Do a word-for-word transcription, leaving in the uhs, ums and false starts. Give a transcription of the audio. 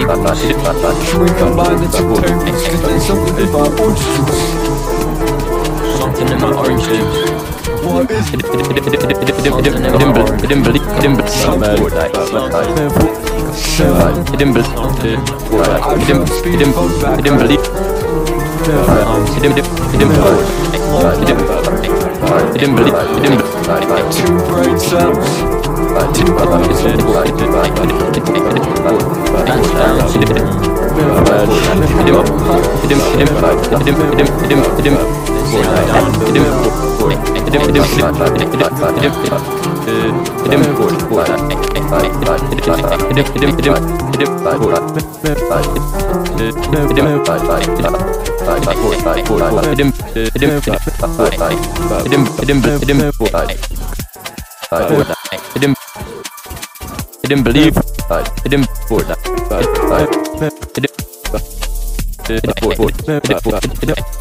Should we combine the two tables? Cause there's something in my orange juice. Something in my orange juice. What is it? Something in my orange Two brain cells. Two brain I didn't I didn't believe I didn't I didn't